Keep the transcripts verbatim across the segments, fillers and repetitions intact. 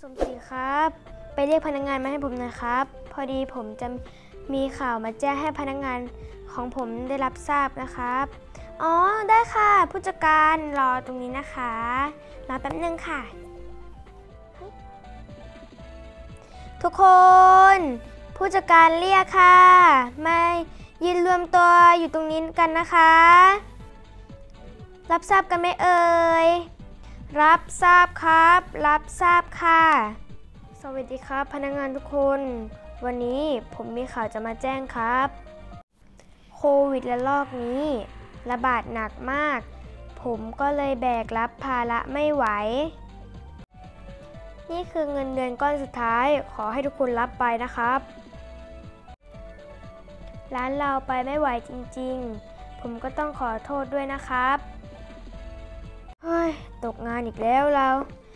สมศรีครับไปเรียกพนักงานมาให้ผมหน่อยครับพอดีผมจะมีข่าวมาแจ้งให้พนักงานของผมได้รับทราบนะครับอ๋อได้ค่ะผู้จัดการรอตรงนี้นะคะรอแป๊บนึงค่ะทุกคนผู้จัดการเรียกค่ะมายืนรวมตัวอยู่ตรงนี้กันนะคะรับทราบกันไหมเอ่ยรับทราบครับรับทราบค่ะสวัสดีครับพนักงานทุกคนวันนี้ผมมีข่าวจะมาแจ้งครับโควิดระลอกนี้ระบาดหนักมากผมก็เลยแบกรับภาระไม่ไหวนี่คือเงินเดือนก้อนสุดท้ายขอให้ทุกคนรับไปนะครับร้านเราไปไม่ไหวจริงๆผมก็ต้องขอโทษด้วยนะครับเฮ้ยตกงานอีกแล้วเรา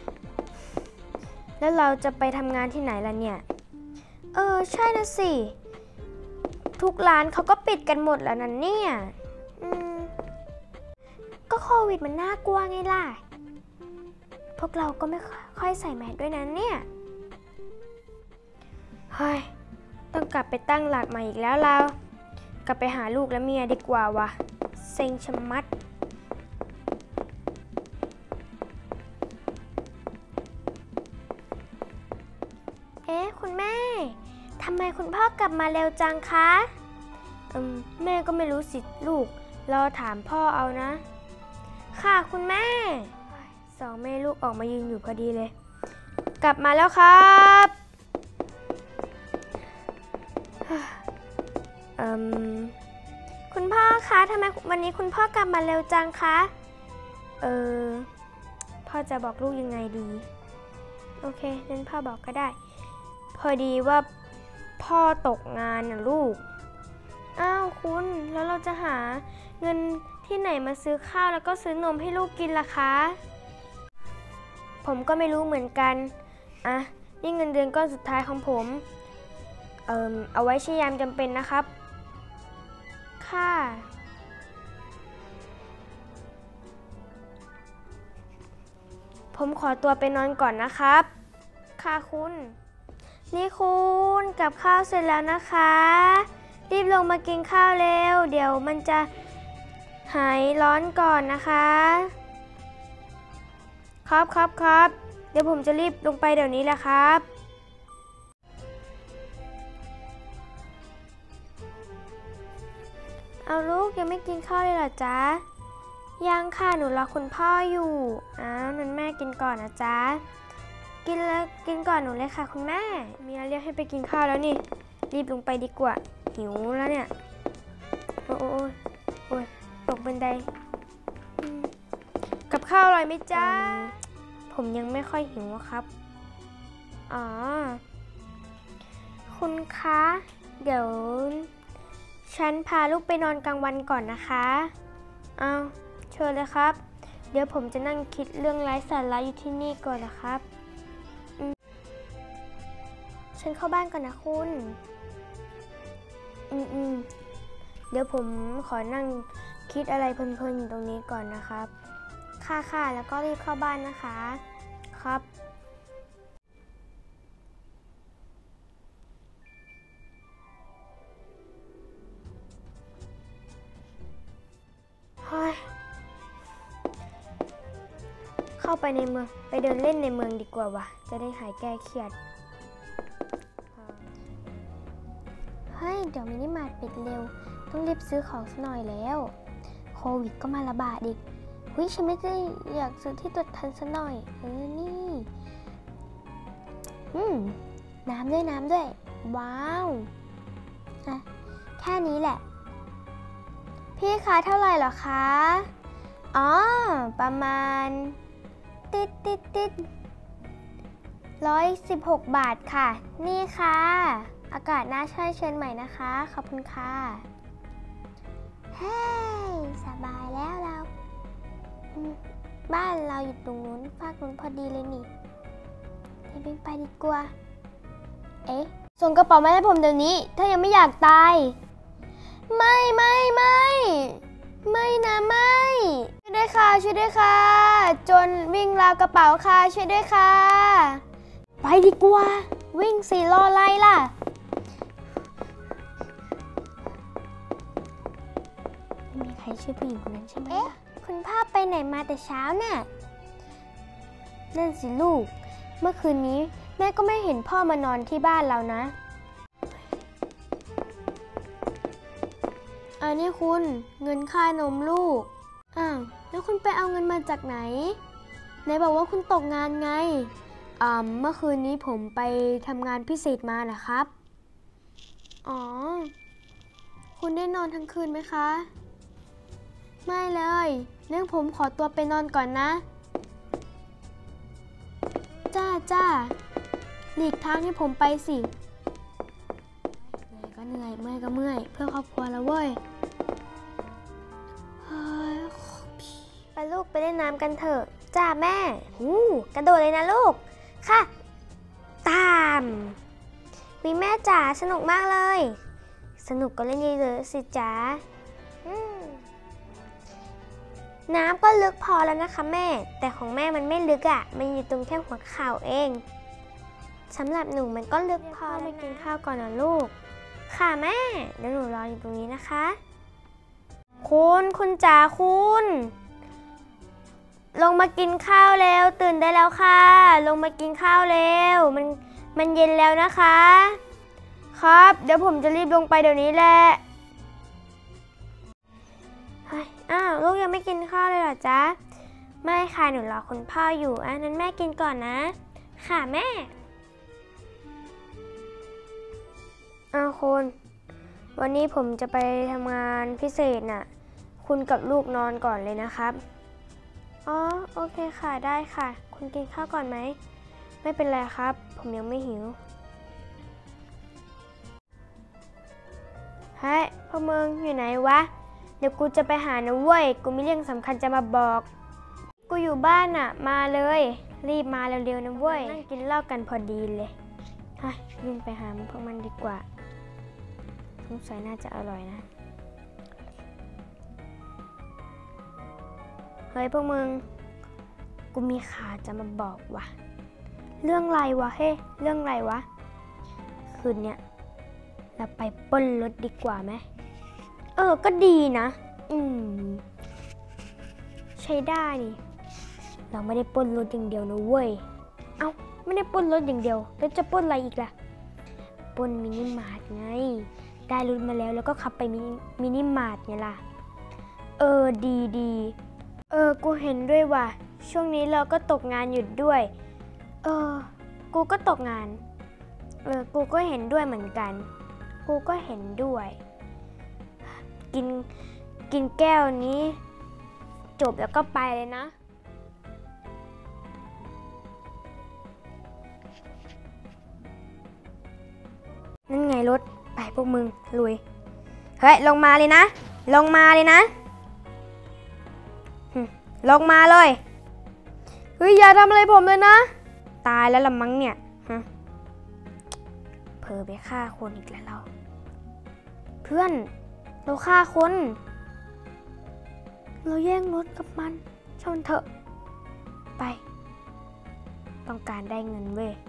แล้วเราจะไปทำงานที่ไหนล่ะเนี่ยเออใช่นะสิทุกร้านเขาก็ปิดกันหมดแล้วนั่นเนี่ยอืมก็โควิดมันน่ากลัวไงล่ะพวกเราก็ไม่ค่อยใส่แมสด้วยนะเนี่ยเฮ้ยต้องกลับไปตั้งหลักใหม่อีกแล้วเรากลับไปหาลูกและเมียดีกว่าวะเซ็งชะมัดเอ๊ะคุณแม่ทำไมคุณพ่อกลับมาเร็วจังคะอืมแม่ก็ไม่รู้สิลูกรอถามพ่อเอานะค่ะคุณแม่สองแม่ลูกออกมายืนอยู่พอดีเลยกลับมาแล้วครับอืมคุณพ่อคะทำไมวันนี้คุณพ่อกลับมาเร็วจังคะเออพ่อจะบอกลูกยังไงดีโอเคงั้นพ่อบอกก็ได้พอดีว่าพ่อตกงานนะลูกอ้าวคุณแล้วเราจะหาเงินที่ไหนมาซื้อข้าวแล้วก็ซื้อนมให้ลูกกินล่ะคะผมก็ไม่รู้เหมือนกันอ่ะนี่เงินเดือนก้อนสุดท้ายของผมเอ่อเอาไว้ใช้ยามจำเป็นนะครับค่ะผมขอตัวไปนอนก่อนนะครับค่ะคุณนี่คุณกับข้าวเสร็จแล้วนะคะรีบลงมากินข้าวเร็วเดี๋ยวมันจะหายร้อนก่อนนะคะครับครับครับเดี๋ยวผมจะรีบลงไปเดี๋ยวนี้แหละครับเอาลูกยังไม่กินข้าวเลยเหรอจ๊ะยังค่ะหนูรอคุณพ่ออยู่อ้าวนั้นแม่กินก่อนนะจ๊ะกินแล้วกินก่อนหนูเลยค่ะคุณแม่มีอะไรเรียกให้ไปกินข้าวแล้วนี่รีบลงไปดีกว่าหิวแล้วเนี่ยโอ้โอ้โอ้ยตกบันไดกับข้าวอร่อยไหมจ๊ะผมยังไม่ค่อยหิวครับอ๋อคุณคะเดี๋ยวฉันพาลูกไปนอนกลางวันก่อนนะคะอ้าวเชิญเลยครับเดี๋ยวผมจะนั่งคิดเรื่องไร้สาระอยู่ที่นี่ก่อนนะครับฉันเข้าบ้านก่อนนะคุณอืมอืมเดี๋ยวผมขอนั่งคิดอะไรเพลินๆอยู่ตรงนี้ก่อนนะครับค่ะค่ะแล้วก็รีบเข้าบ้านนะคะครับเฮ้ยเข้าไปในเมืองไปเดินเล่นในเมืองดีกว่าวะจะได้หายแก้เครียดเฮ้ยเดี๋ยวมินิมาร์ทปิดเร็วต้องรีบซื้อของสักหน่อยแล้วโควิดก็มาระบาดอีกเฮ้ยฉันไม่ได้อยากซื้อที่ตรวจทันสักหน่อยเออนี่อืมน้ำด้วยน้ำด้วยว้าวอ่ะแค่นี้แหละพี่คะเท่าไหร่เหรอคะอ๋อประมาณติดติดติดร้อยสิบหกบาทค่ะนี่ค่ะอากาศน่าช่วยเชิญใหม่นะคะขอบคุณค่ะเฮ้ยสบายแล้วเราบ้านเราอยู่ตรงนู้นภาคนู้นพอดีเลยนี่ไปเป็นไปดีกว่าเอ๊ะส่งกระเป๋ามาให้ผมเดี๋ยวนี้ถ้ายังไม่อยากตายไม่ไม่ไม่ไม่นะไม่ช่วยด้วยค่ะช่วยด้วยค่ะจนวิ่งราวกระเป๋าค่ะช่วยด้วยค่ะไปดีกว่าวิ่งสิรออะไรล่ะไม่มีใครช่วยผู้หญิงคนนั้นใช่ไหมเอ๊ะคุณพ่อไปไหนมาแต่เช้าน่ะนั่นสิลูกเมื่อคืนนี้แม่ก็ไม่เห็นพ่อมานอนที่บ้านเรานะอันนี้คุณเงินค่านมลูกอ้าวแล้วคุณไปเอาเงินมาจากไหนไหนบอกว่าคุณตกงานไงอ่าเมื่อคืนนี้ผมไปทำงานพิเศษมานะครับอ๋อคุณได้นอนทั้งคืนไหมคะไม่เลยเนื่องผมขอตัวไปนอนก่อนนะจ้าจ้าหลีกทางให้ผมไปสิเหนื่อยก็เหนื่อยเมื่อยก็เมื่อยเพื่อครอบครัวแล้วเว้ยไปลูกไปเล่นน้ำกันเถอะจ้าแม่หูกระโดดเลยนะลูกค่ะตามมีแม่จ๋าสนุกมากเลยสนุกก็เล่นเยอะๆสิจ๋าน้ำก็ลึกพอแล้วนะคะแม่แต่ของแม่มันไม่ลึกอ่ะมันอยู่ตรงแค่หัวเข่าเองสำหรับหนูมันก็ลึกพอไม่กินข้าวก่อนนะลูกค่ะแม่เดี๋ยวหนูรออยู่ตรงนี้นะคะคุณคุณจ๋าคุณลงมากินข้าวเร็วตื่นได้แล้วค่ะลงมากินข้าวเร็วมันมันเย็นแล้วนะคะครับเดี๋ยวผมจะรีบลงไปเดี๋ยวนี้แหละอ้าวลูกยังไม่กินข้าวเลยเหรอจ๊ะไม่ค่ะหนูรอคุณพ่ออยู่อ่ะนั้นแม่กินก่อนนะค่ะแม่อ้าวคุณวันนี้ผมจะไปทำงานพิเศษน่ะคุณกับลูกนอนก่อนเลยนะครับอ๋อโอเคค่ะได้ค่ะคุณกินข้าวก่อนไหมไม่เป็นไรครับผมยังไม่หิวเฮ้ยพ่อเมืองอยู่ไหนวะเดี๋ยวกูจะไปหานะเว้ยกูมีเรื่องสำคัญจะมาบอกกูอยู่บ้านอ่ะมาเลยรีบมาเร็วๆนะเว้ยนั่งกินเหล้ากันพอดีเลยเฮ้ยวิ่งไปหาพวกมันดีกว่าสงสัยน่าจะอร่อยนะเฮ้ยพวกมึงกูมีข่าวจะมาบอกว่ะเรื่องอะไรวะเฮ้เรื่องอะไรวะคืนเนี้ยเราไปปล้นรถดีกว่าไหมเออก็ดีนะอืมใช้ได้นี่เราไม่ได้ปล้นรถอย่างเดียวนะเว้ยเอ้าไม่ได้ปล้นรถอย่างเดียวแล้วจะปล้นอะไรอีกล่ะปล้นมินิมาร์ทไงได้รถมาแล้วแล้วก็ขับไปมินิมาร์ทไงล่ะเออดีดีเออกูเห็นด้วยว่ะช่วงนี้เราก็ตกงานอยู่ด้วยเออกูก็ตกงานเออกูก็เห็นด้วยเหมือนกันกูก็เห็นด้วยกินกินแก้วนี้จบแล้วก็ไปเลยนะนั่นไงรถไปพวกมึงลุยเฮ้ยลงมาเลยนะลงมาเลยนะลงมาเลยเฮ้ยอย่าทำอะไรผมเลยนะตายแล้วละมั้งเนี่ยฮะเผลอไปฆ่าคนอีกแล้วเราเพื่อนเราฆ่าคนเราแย่งรถกับมันชนเถอะไปต้องการได้เงินเว้ย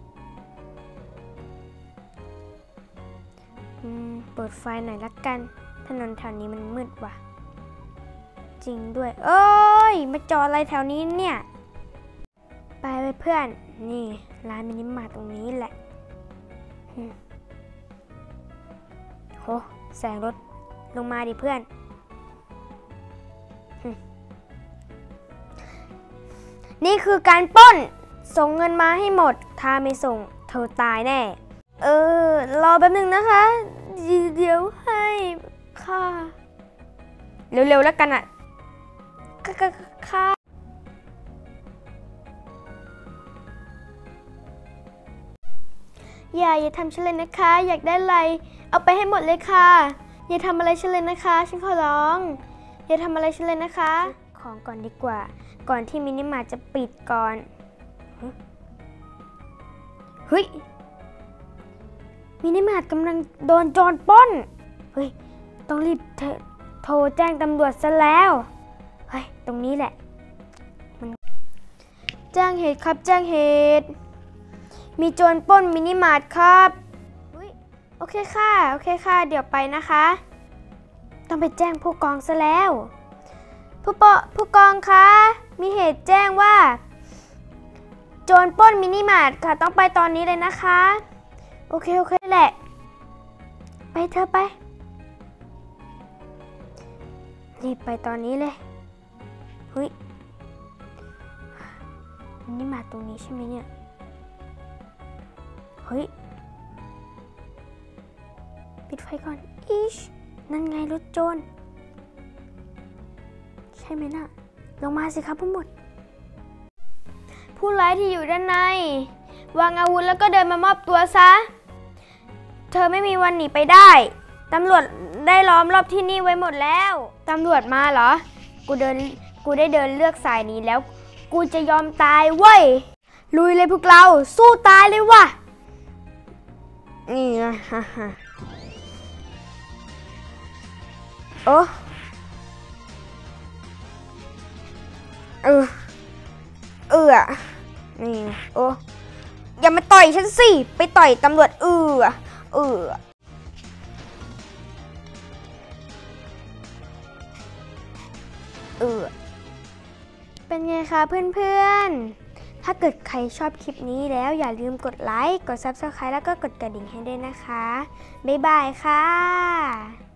เปิดไฟหน่อยละกันถนนแถวนี้มันมืดว่ะจริงด้วยเอ้ยมาจอดอะไรแถวนี้เนี่ยไปไปเพื่อนนี่ร้านมินิมาร์ทตรงนี้แหละโหแสงรถลงมาดิเพื่อนนี่คือการปล้นส่งเงินมาให้หมดถ้าไม่ส่งเธอตายแน่เออรอแป๊บนึงนะคะเดี๋ยวให้ค่ะเร็วๆแล้วกันอ่ะค่ะอย่าอย่าทำฉันเลยนะคะอยากได้อะไรเอาไปให้หมดเลยค่ะอย่าทำอะไรฉันเลยนะคะฉันขอร้องอย่าทำอะไรฉันเลยนะคะของก่อนดีกว่าก่อนที่มินิมาร์ทจะปิดก่อนเฮ้ยมินิมาร์ทกำลังโดนโจรปล้นเฮ้ยต้องรีบโทรแจ้งตำรวจซะแล้วเฮ้ยตรงนี้แหละมันแจ้งเหตุครับแจ้งเหตุมีโจรปล้นมินิมาร์ทครับโอเคค่ะโอเคค่ะเดี๋ยวไปนะคะต้องไปแจ้งผู้กองซะแล้วผู้ปผู้กองคะมีเหตุแจ้งว่าโจรปล้นมินิมาร์ทค่ะต้องไปตอนนี้เลยนะคะโอเคโอเคแหละไปเธอไปรีบไปตอนนี้เลยเฮ้ยมินิมาร์ทตรงนี้ใช่ไหมเนี่ยเฮ้ยปิดไฟก่อนอิชนั่นไงรถโจรใช่ไหมน่ะลงมาสิครับผู้หมวดผู้ร้ายที่อยู่ด้านในวางอาวุธแล้วก็เดินมามอบตัวซะเธอไม่มีวันหนีไปได้ตำรวจได้ล้อมรอบที่นี่ไว้หมดแล้วตำรวจมาเหรอกูเดินกูได้เดินเลือกสายนี้แล้วกูจะยอมตายเว้ยลุยเลยพวกเราสู้ตายเลยว่ะนี่นะฮ่าฮ่าโอ้เออเออนี่โอ้อย่ามาต่อยฉันสิไปต่อยตำรวจเออเออเออเป็นไงคะเพื่อนๆถ้าเกิดใครชอบคลิปนี้แล้วอย่าลืมกดไลค์กด ซับสไครบ์ แล้วก็กดกระดิ่งให้ด้วยนะคะบ๊ายบายค่ะ